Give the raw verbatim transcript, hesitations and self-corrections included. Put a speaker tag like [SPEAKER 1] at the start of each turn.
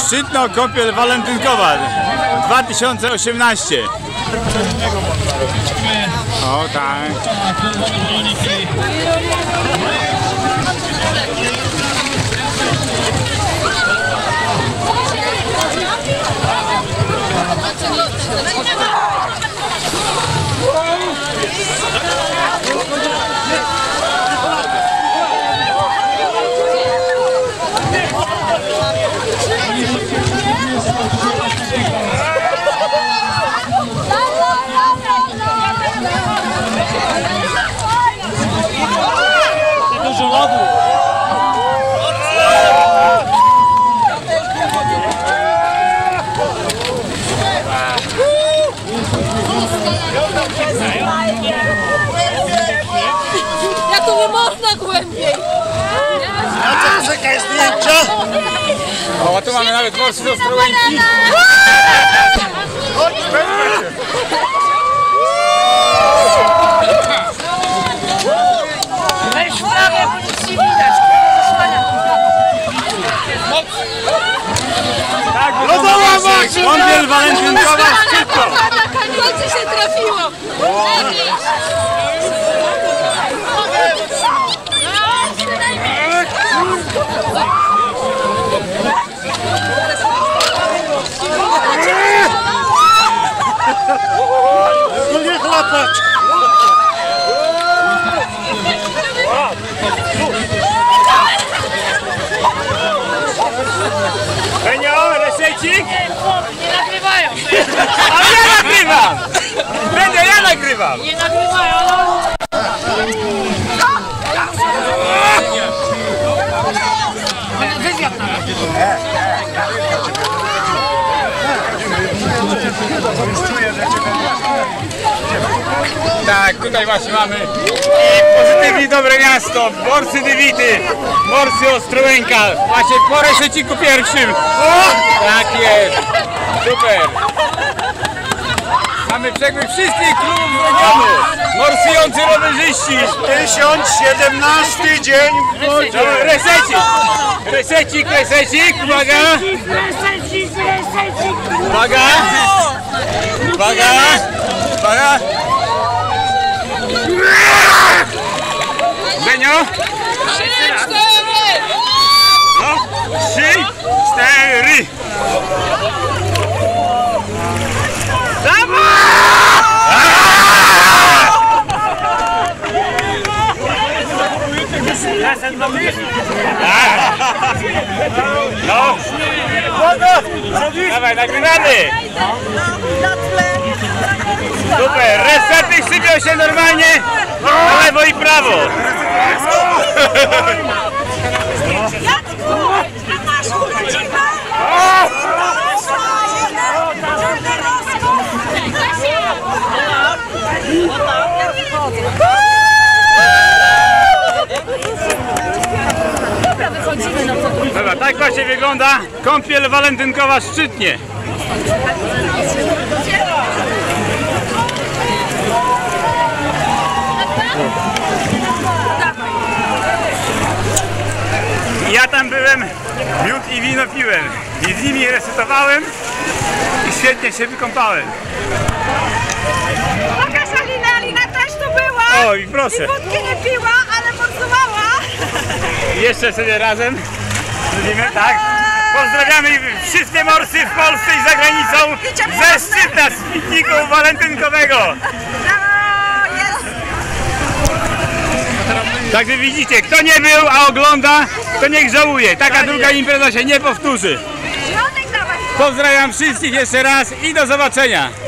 [SPEAKER 1] Szczytno kąpiel walentynkowa dwa tysiące osiemnaście. O tak.
[SPEAKER 2] Dużo lodu.
[SPEAKER 3] Ja tu nie można głębiej.
[SPEAKER 2] A co, czekaj zdjęcia?
[SPEAKER 1] O, tu mamy nawet morsy z Ostrołęki.
[SPEAKER 3] Weź prawie, bo nic nie widać.
[SPEAKER 1] Tak, kąpiel walentynkowa Szczytno.
[SPEAKER 3] Na kaniolce się trafiło.
[SPEAKER 2] No nie chlapać!
[SPEAKER 1] Benio, resecik?
[SPEAKER 3] Nie nagrywają.
[SPEAKER 1] Ale ja nagrywam! Benio, ja nagrywam!
[SPEAKER 3] Nie nagrywają. Wywiad na razie.
[SPEAKER 1] Tak, tutaj właśnie mamy i pozytywnie dobre miasto, Morsy Dywity, Morsy Ostrołęka, właśnie po reseciku pierwszym. Tak jest, super. Mamy przegryw wszystkich klubów z regionu, morsujący rowerzyści.
[SPEAKER 2] tysiąc siedemnasty dzień w wodzie.
[SPEAKER 1] Resecik, resecik, resecik, uwaga. Uwaga, uwaga, uwaga. Benio? No, trzy, cztery. No, dawaj, nagrywamy. Super, resety sypią się normalnie na lewo i prawo. Dobra, tak właśnie wygląda kąpiel walentynkowa w Szczytnie. Ja tam byłem, miód i wino piłem i z nimi resetowałem i świetnie się wykąpałem.
[SPEAKER 3] Pokaż Alina, Alina też tu była.
[SPEAKER 1] O, i proszę.
[SPEAKER 3] I wódki nie piła, ale morsowała.
[SPEAKER 1] I jeszcze sobie razem zrobimy, tak? Pozdrawiamy wszystkie morsy w Polsce i za granicą ze Szczytna, z pikniku walentynkowego. Także widzicie, kto nie był, a ogląda, to niech żałuje. Taka druga impreza się nie powtórzy. Pozdrawiam wszystkich jeszcze raz i do zobaczenia.